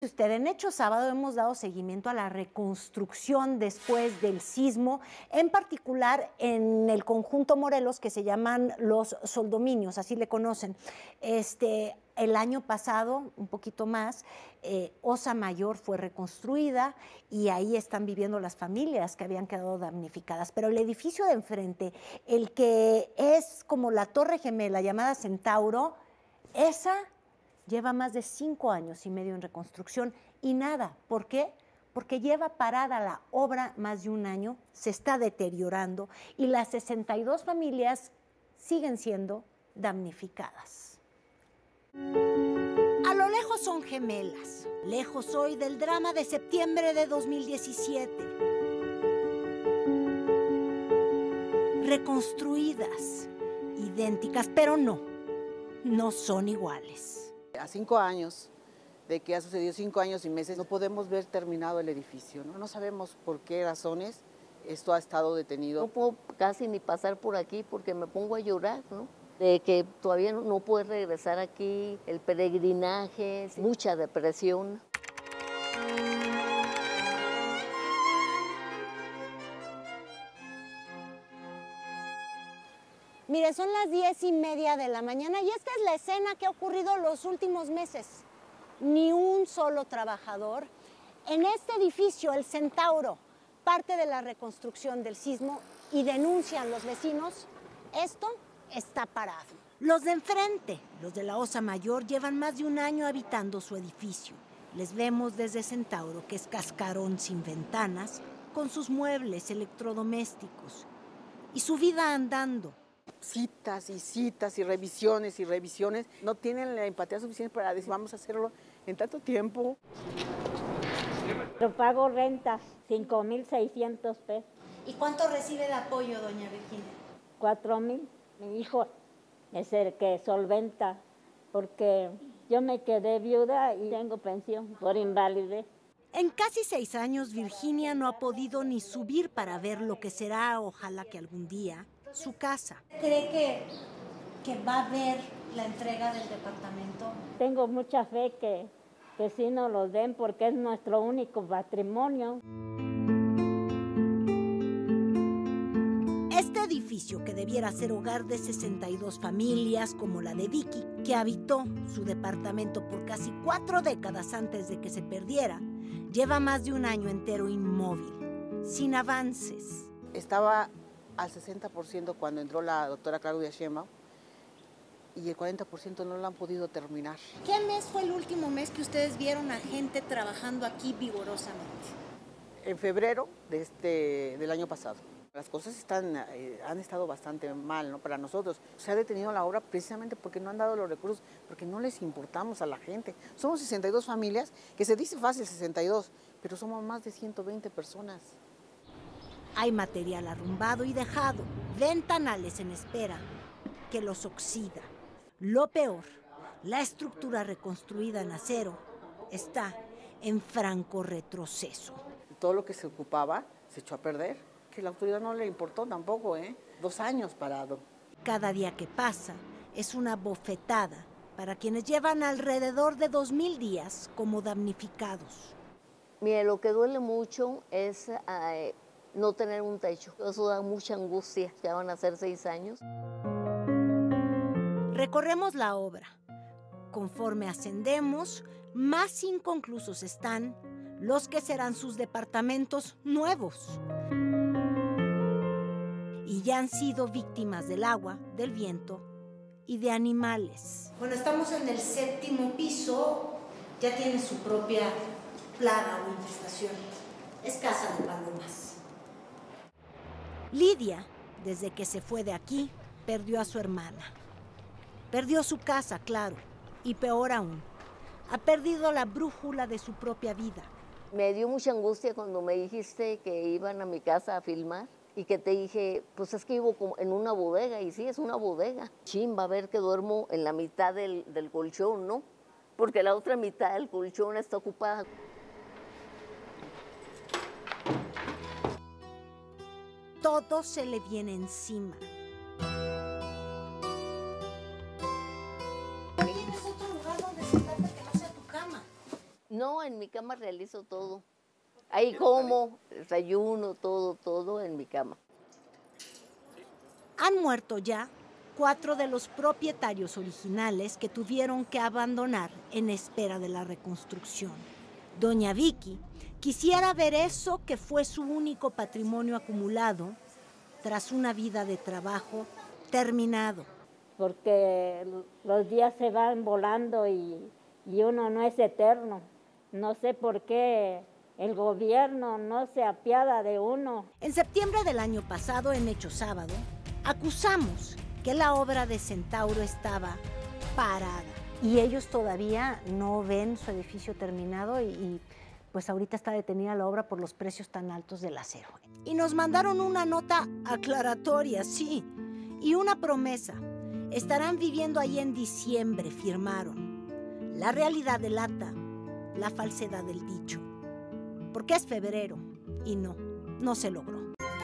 Usted, en Hecho Sábado hemos dado seguimiento a la reconstrucción después del sismo, en particular en el conjunto Morelos que se llaman los Soldominios, así le conocen. El año pasado, un poquito más, Osa Mayor fue reconstruida y ahí están viviendo las familias que habían quedado damnificadas. Pero el edificio de enfrente, el que es como la Torre Gemela llamada Centauro, esa lleva más de 5 años y medio en reconstrucción y nada. ¿Por qué? Porque lleva parada la obra más de un año, se está deteriorando y las 62 familias siguen siendo damnificadas. A lo lejos son gemelas. Lejos hoy del drama de septiembre de 2017. Reconstruidas, idénticas, pero no son iguales. A 5 años de que ha sucedido, 5 años y meses, no podemos ver terminado el edificio, ¿no? No sabemos por qué razones esto ha estado detenido. No puedo casi ni pasar por aquí porque me pongo a llorar, ¿no? De que todavía no puedes regresar aquí, el peregrinaje, mucha depresión. Mire, son las 10:30 de la mañana y esta es la escena que ha ocurrido los últimos meses. Ni un solo trabajador. En este edificio, el Centauro, parte de la reconstrucción del sismo, y denuncian los vecinos, esto está parado. Los de enfrente, los de la Osa Mayor, llevan más de un año habitando su edificio. Les vemos desde Centauro, que es cascarón sin ventanas, con sus muebles electrodomésticos y su vida andando. Citas y revisiones y revisiones. No tienen la empatía suficiente para decir, vamos a hacerlo en tanto tiempo. Yo pago renta, 5,600 pesos. ¿Y cuánto recibe de apoyo, doña Virginia? 4,000. Mi hijo es el que solventa, porque yo me quedé viuda y tengo pensión por invalidez. En casi 6 años, Virginia no ha podido ni subir para ver lo que será, ojalá que algún día, su casa. ¿Cree que va a haber la entrega del departamento? Tengo mucha fe que sí nos lo den porque es nuestro único patrimonio. Este edificio, que debiera ser hogar de 62 familias, como la de Vicky, que habitó su departamento por casi 4 décadas antes de que se perdiera, lleva más de un año entero inmóvil, sin avances. Estaba al 60% cuando entró la doctora Claudia Sheinbaum y el 40% no lo han podido terminar. ¿Qué mes fue el último mes que ustedes vieron a gente trabajando aquí vigorosamente? En febrero del año pasado. Las cosas han estado bastante mal, ¿no? Para nosotros. Se ha detenido la obra precisamente porque no han dado los recursos, porque no les importamos a la gente. Somos 62 familias, que se dice fácil 62, pero somos más de 120 personas. Hay material arrumbado y dejado, ventanales en espera, que los oxida. Lo peor, la estructura reconstruida en acero está en franco retroceso. Todo lo que se ocupaba se echó a perder, que a la autoridad no le importó tampoco, 2 años parado. Cada día que pasa es una bofetada para quienes llevan alrededor de 2,000 días como damnificados. Mire, lo que duele mucho es no tener un techo. Eso da mucha angustia. Ya van a ser 6 años. Recorremos la obra. Conforme ascendemos, más inconclusos están los que serán sus departamentos nuevos. Y ya han sido víctimas del agua, del viento y de animales. Bueno, estamos en el 7º piso. Ya tiene su propia plaga o infestación. Es casa de palomas. Lidia, desde que se fue de aquí, perdió a su hermana. Perdió su casa, claro, y peor aún, ha perdido la brújula de su propia vida. Me dio mucha angustia cuando me dijiste que iban a mi casa a filmar y que te dije, pues es que vivo como en una bodega, y sí, es una bodega. Chimba, ver que duermo en la mitad del colchón, ¿no? Porque la otra mitad del colchón está ocupada. Todo se le viene encima. ¿Tienes otro lugar donde sentarte que no sea tu cama? No, en mi cama realizo todo. Ahí como, desayuno, todo en mi cama. Han muerto ya 4 de los propietarios originales que tuvieron que abandonar en espera de la reconstrucción. Doña Vicky quisiera ver eso que fue su único patrimonio acumulado tras una vida de trabajo terminado. Porque los días se van volando y uno no es eterno. No sé por qué el gobierno no se apiada de uno. En septiembre del año pasado, en Hecho Sábado, acusamos que la obra de Centauro estaba parada. Y ellos todavía no ven su edificio terminado y pues ahorita está detenida la obra por los precios tan altos del acero. Y nos mandaron una nota aclaratoria, sí, y una promesa. Estarán viviendo ahí en diciembre, firmaron. La realidad delata la falsedad del dicho. Porque es febrero y no se logró.